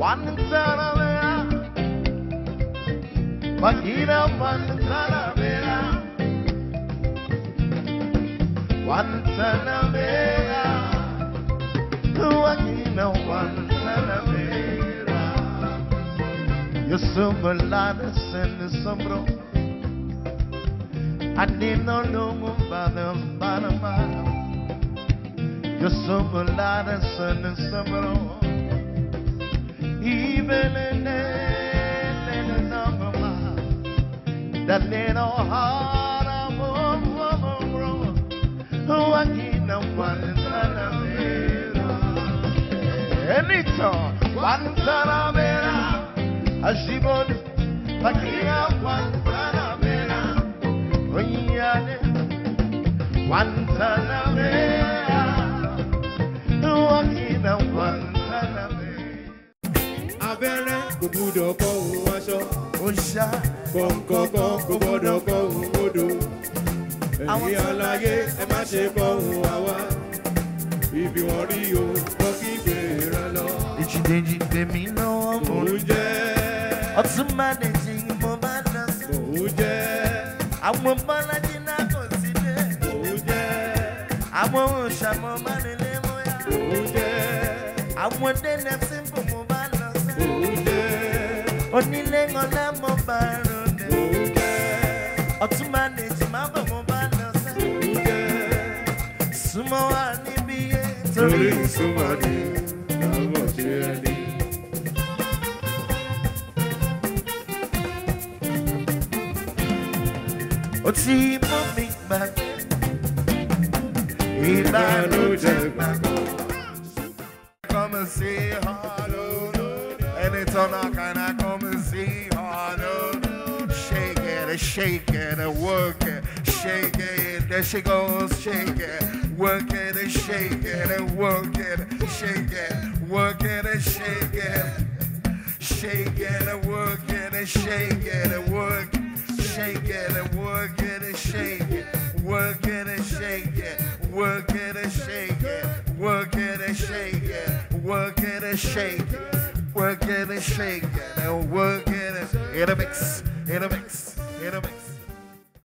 Guantanamera, Makina Guantanamera, Guantanamera, Makina Guantanamera. You're so maladas and the sombro. I need no more about the bottom. You're so maladas and the sombro. Even in the number, that little heart of who I need no one anytime, one Tanamera, a shibon, Pakia, one Tanamera, one Tanamera, who I need no one. Abẹ́rẹ́ kò gbúdọ̀ kọ́ òun aṣọ. Oṣà Kọ̀ǹkọ̀kọ̀ kò gbọ́dọ̀ kọ́ òun odò. Ẹ̀yin aláyé ẹ má ṣe kọ́ òun àwa. Ibi wọn rí o, kọ́ kí gbèrà lọ. Ìjìdèjì tèmi náà mò ń jẹ́. Ọtún máa lè jí mo bá lọ sí. Mò ń jẹ́. Àwọn bọ́lájí náà kò sí dé. Mò ń jẹ́. Àwọn òṣàmọ́ máa lè lé mọ́yà. Mò ń jẹ́. Àwọn dẹ́nẹ̀ sí bò mo bá lọ sí. Onílé ọ̀la mo bá ròde. Ọtún máa lè jí máa bọ̀ mo bá lọ sí. Súnmọ́ wa níbi yé torí súnmọ́ ni àwọn ṣe ẹni. Ó ti mú mi gbàgbé ìbànújẹ́ gbàgbọ́. Come and see her, anytime I can I come and see her. Shake it, shake it, work it, shake it. There she goes, shake it, work it, shake it, work it, shake it, work it, shake it, shake it, work it, shake it, work, shake it, work it, shake it, work it, shake it, work it, shake it, work it, shake it, work it, shake it, work it, shake it, and work it in a mix, in a mix, in a mix.